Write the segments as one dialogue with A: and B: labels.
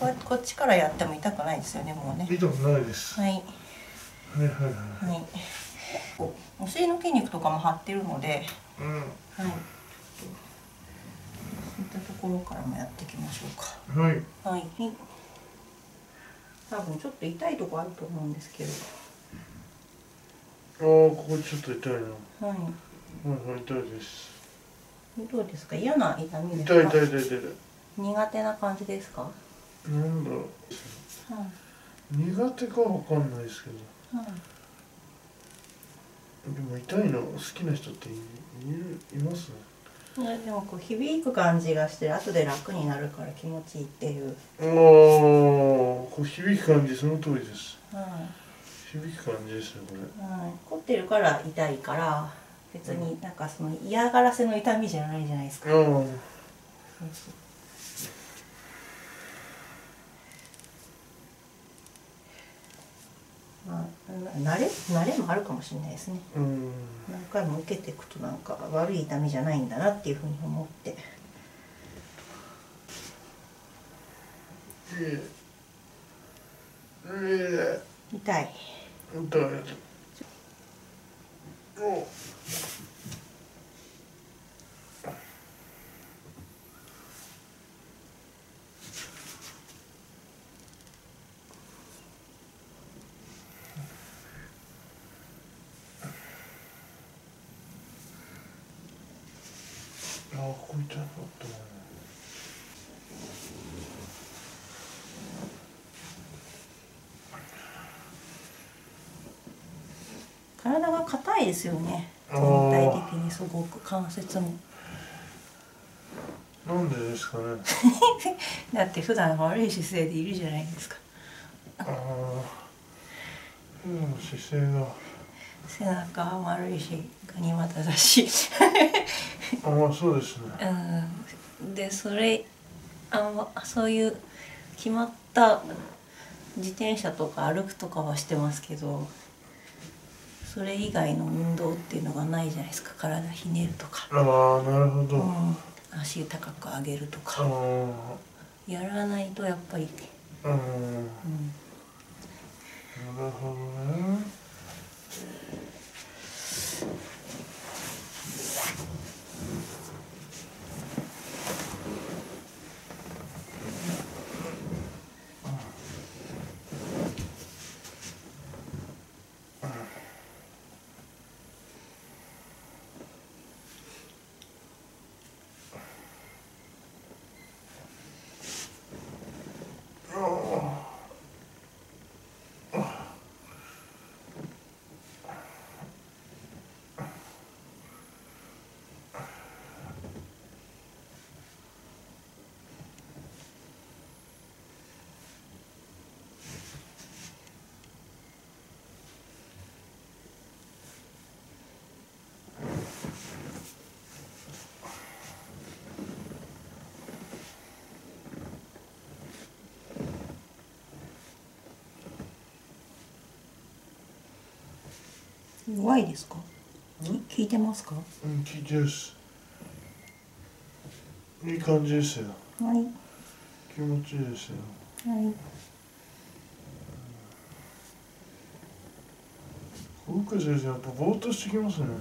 A: こっちからやっても痛くないですよね、もうね。
B: 痛くないです。
A: はい。
B: はいはいはい。
A: はい。お尻の筋肉とかも張ってるので、
B: うん。
A: はい。そういったところからもやっていきましょうか。
B: はい。
A: はい。多分ちょっと痛いとこあると思うんですけど。
B: ああ、ここちょっと痛いな。はい
A: はい。
B: はい、痛いです。
A: どうですか？嫌な痛みですか？
B: 痛い痛い痛い痛い。
A: 苦手な感じですか？
B: なんだろう。
A: はい。
B: 苦手かわかんないですけど。
A: はい。
B: でも痛いの好きな人っています？
A: でもこう響く感じがして後で楽になるから気持ちいいっていう。
B: ああ、こう響く感じ、その通りです。
A: はい。
B: 響く感じですよこれ。
A: はい。凝ってるから痛いから別になんかその嫌がらせの痛みじゃないじゃないですか。
B: ああ。
A: そうそう。まあ、慣れもあるかもしれないですね。何回も受けていくとなんか悪い痛みじゃないんだなっていうふうに思って。痛い。
B: 痛い。お。ああ、ここ痛かったな。
A: 体が硬いですよね。全体的にすごく関節も。
B: なんでですかね。
A: だって普段悪い姿勢でいるじゃないですか。
B: ああ、普段の姿勢が。
A: 背中は丸いし、ガニ股だし。
B: ああ、そうですね。
A: で、そういう決まった自転車とか歩くとかはしてますけど、それ以外の運動っていうのがないじゃないですか。体ひねるとか。
B: ああ、なるほど。
A: 足高く上げるとか。
B: ああ。
A: やらないとやっぱり。
B: なるほどね。
A: 弱いですか？効いてますか？
B: うん、聞いてるし。いい感じですよ。
A: はい。
B: 気持ちいいですよ。
A: はい。
B: 僕先生やっぱぼーっとしてきますね。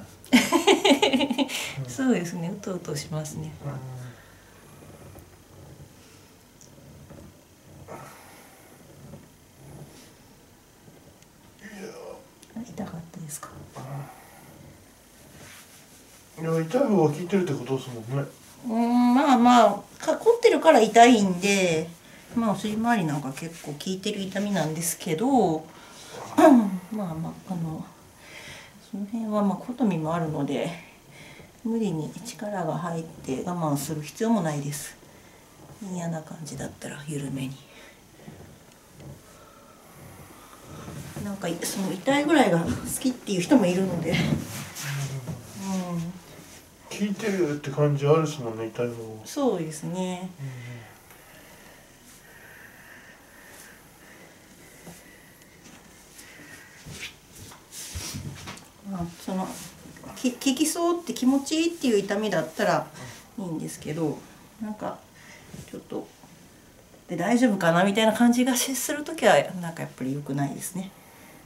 A: そうですね。うとうとしますね。痛かったですか？
B: いや、痛い方が効いてるってことですもんね。
A: まあまあ凝ってるから痛いんで、まあお尻周りなんか結構効いてる痛みなんですけど、まあまあその辺はまあ好みもあるので、無理に力が入って我慢する必要もないです。嫌な感じだったら緩めに。なんかその痛いぐらいが好きっていう人もいるので。
B: 効いてるって感じあるっすもんね、痛い方が。
A: そうですね。その効きそうって気持ちいいっていう痛みだったらいいんですけど、なんかちょっとで大丈夫かなみたいな感じがする時はなんかやっぱり良くないですね。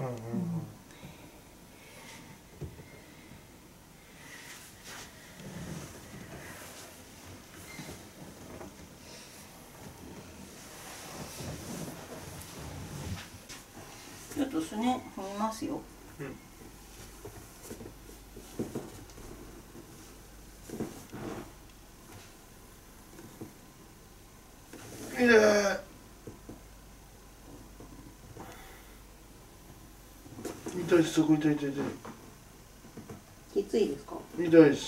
A: ちょっとすね見ますよ。
B: 痛いです。そこ痛い。
A: きついですか？
B: 痛いです。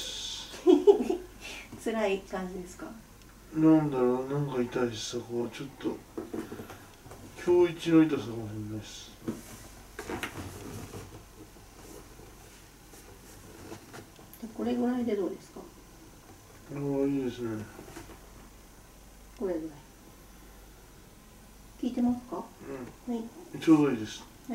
A: 辛い感じですか？
B: なんだろう、なんか痛いです。そこはちょっと今日一の痛さかもしれないです。
A: これぐらいでどうですか？
B: ああ、いいですね。
A: これぐらい。聞いてますか？はい。
B: ちょうどいいです。
A: はい。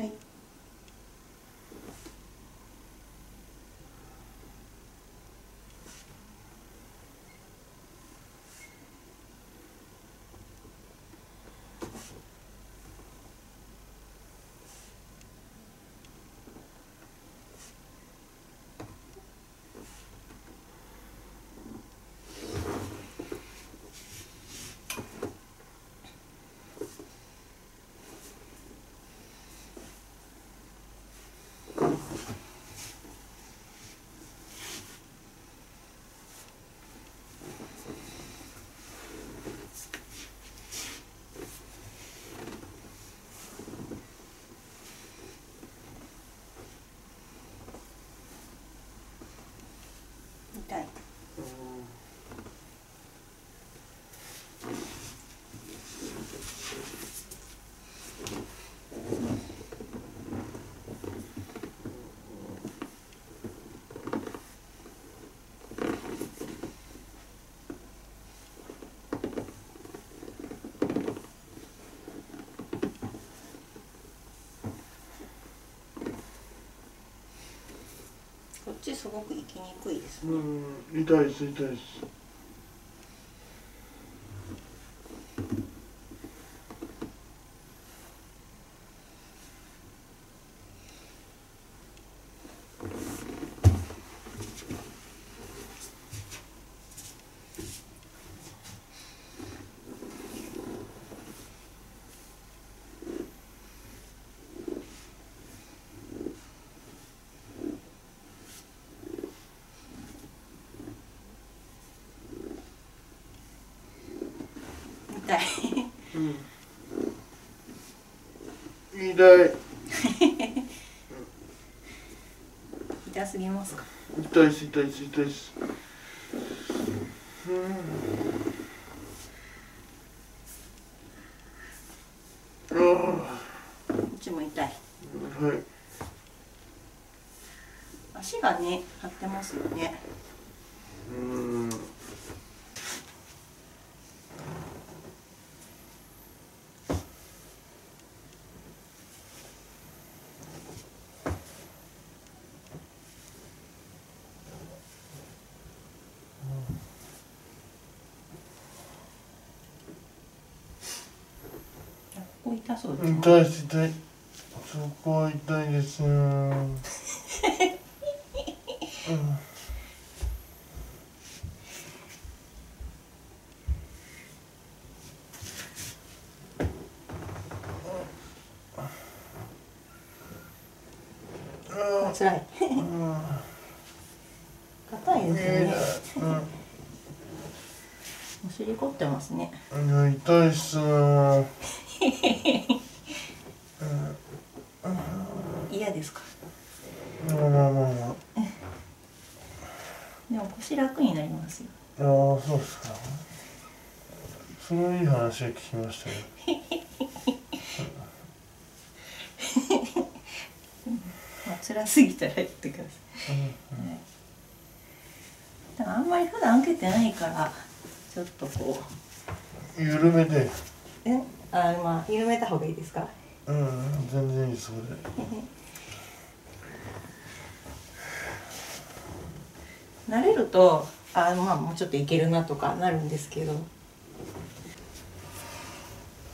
A: 痛い。こっちすごく行きにくいですね。
B: 痛いです。
A: 痛い。
B: 痛い。
A: 痛すぎますか？
B: 痛いです。
A: こっちも痛い。
B: はい。
A: 足がね張ってますよね。ここ痛そうですね。
B: 痛いです。そこは痛いです。
A: 辛い。硬いですね。お尻凝ってますね。
B: 痛いっすな。
A: 嫌ですか？
B: まあ。
A: でも腰楽になりますよ。
B: ああ、そうですか。そのいい話は聞きましたよ。
A: 辛すぎたら言ってください。だからあんまり普段受けてないからちょっとこ
B: う緩めて。
A: まあ緩めた方がいいですか？
B: 全然いいそれで。
A: 慣れるとまあもうちょっといけるなとかなるんですけど。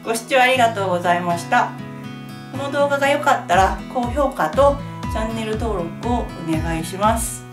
A: ご視聴ありがとうございました。この動画が良かったら高評価とチャンネル登録をお願いします。